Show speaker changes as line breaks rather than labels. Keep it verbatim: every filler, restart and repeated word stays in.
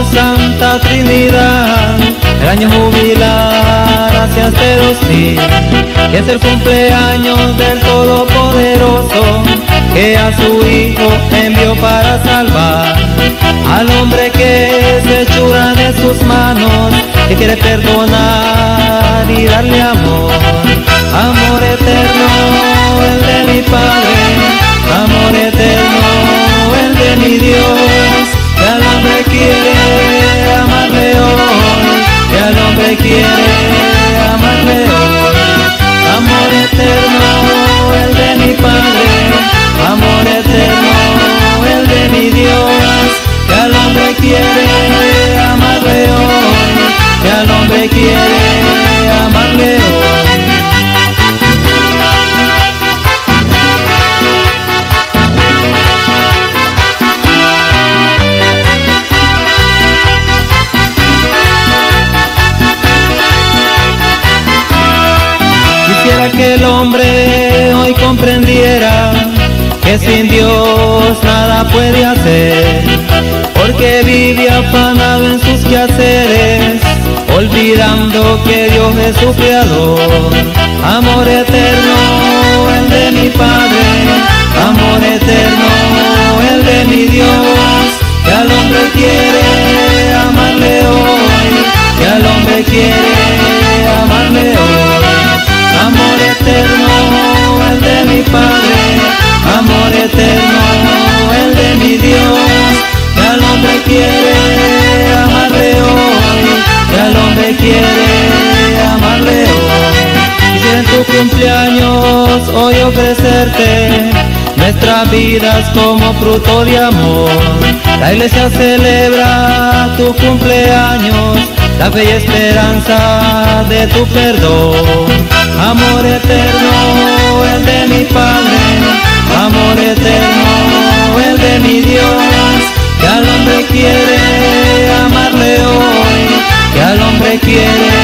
Santa Trinidad, el año jubilar hacia este dos mil, que es el cumpleaños del Todopoderoso, que a su Hijo envió para salvar al hombre que se hechura de sus manos, que quiere perdonar y darle amor, amor eterno, el de mi Padre, amor eterno, el de mi Dios, que al hombre quiere amarle hoy, que al hombre quiere amarle hoy, amor eterno, el de mi Padre, amor eterno, el de mi Dios, que al hombre quiere amarle hoy, que al hombre quiere amarle hoy. Quisiera que el hombre hoy comprendiera que sin Dios nada puede hacer, porque vive afanado en sus quehaceres, olvidando que Dios es su creador. Amor eterno, el de mi Padre, amor eterno, el de mi Dios, que al hombre quiere amarle hoy, que al hombre quiere amarle hoy. Amor eterno, el de mi Padre, amor eterno, el de mi Dios, que al hombre quiere amarle hoy, que al hombre quiere amarle hoy. Quisiera en tu cumpleaños hoy ofrecerte nuestras vidas como fruto de amor. La iglesia celebra tu cumpleaños, la fe y esperanza de tu perdón. Amor eterno, el de mi Padre, amor eterno, el de mi Dios, que al hombre quiere amarle hoy, que al hombre quiere